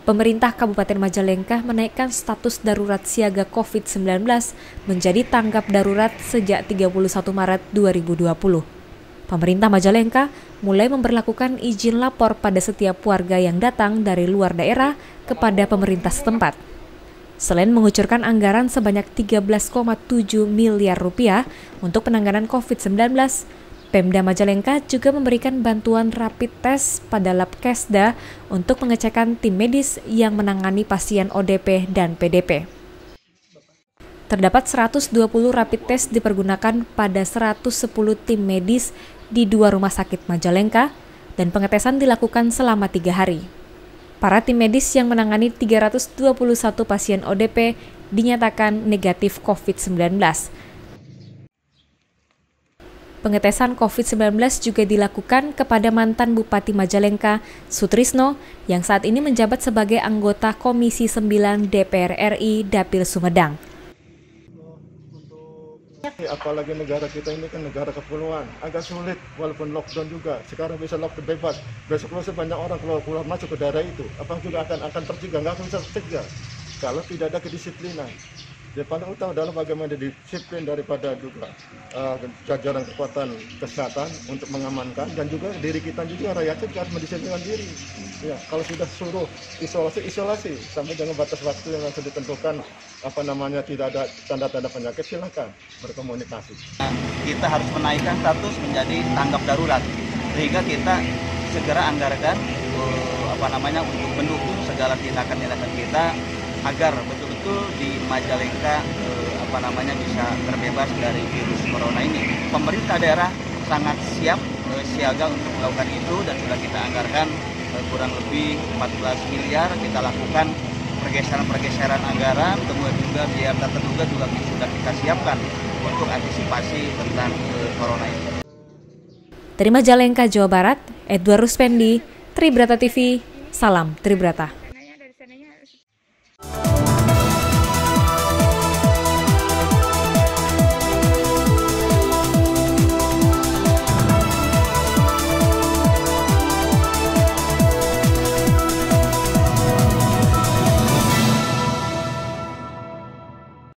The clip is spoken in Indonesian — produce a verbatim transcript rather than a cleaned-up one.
pemerintah Kabupaten Majalengka menaikkan status darurat siaga covid sembilan belas menjadi tanggap darurat sejak tiga puluh satu Maret dua ribu dua puluh. Pemerintah Majalengka mulai memberlakukan izin lapor pada setiap warga yang datang dari luar daerah kepada pemerintah setempat. Selain mengucurkan anggaran sebanyak tiga belas koma tujuh miliar rupiah untuk penanganan covid sembilan belas, Pemda Majalengka juga memberikan bantuan rapid test pada lab Kesda untuk pengecekan tim medis yang menangani pasien O D P dan P D P. Terdapat seratus dua puluh rapid test dipergunakan pada seratus sepuluh tim medis di dua rumah sakit Majalengka dan pengetesan dilakukan selama tiga hari. Para tim medis yang menangani tiga ratus dua puluh satu pasien O D P dinyatakan negatif covid sembilan belas. Pengetesan covid sembilan belas juga dilakukan kepada mantan Bupati Majalengka, Sutrisno, yang saat ini menjabat sebagai anggota Komisi sembilan D P R R I Dapil Sumedang. Apalagi negara kita ini kan negara kepulauan, agak sulit walaupun lockdown juga. Sekarang bisa lockdown bebas, besok lusa banyak orang keluar keluar masuk ke daerah itu. Apa juga akan akan tercegah, nggak akan bisa tercegah kalau tidak ada kedisiplinan. Yang paling utama adalah bagaimana disiplin daripada juga uh, jajaran kekuatan kesehatan untuk mengamankan, dan juga diri kita juga rakyat juga harus mendisiplinkan diri. Ya, kalau sudah suruh isolasi isolasi sampai dengan batas waktu yang sudah ditentukan, apa namanya tidak ada tanda-tanda penyakit, silakan berkomunikasi. Kita harus menaikkan status menjadi tanggap darurat sehingga kita segera anggarkan uh, apa namanya untuk mendukung segala tindakan-tindakan kita agar betul-betul di Majalengka eh, apa namanya bisa terbebas dari virus corona ini. Pemerintah daerah sangat siap eh, siaga untuk melakukan itu, dan sudah kita anggarkan eh, kurang lebih empat belas miliar. Kita lakukan pergeseran-pergeseran anggaran, kemudian juga biaya tak terduga juga sudah kita siapkan untuk antisipasi tentang eh, corona ini. Dari Majalengka, Jawa Barat, Edward Ruspendi, Tribrata T V, salam Tribrata.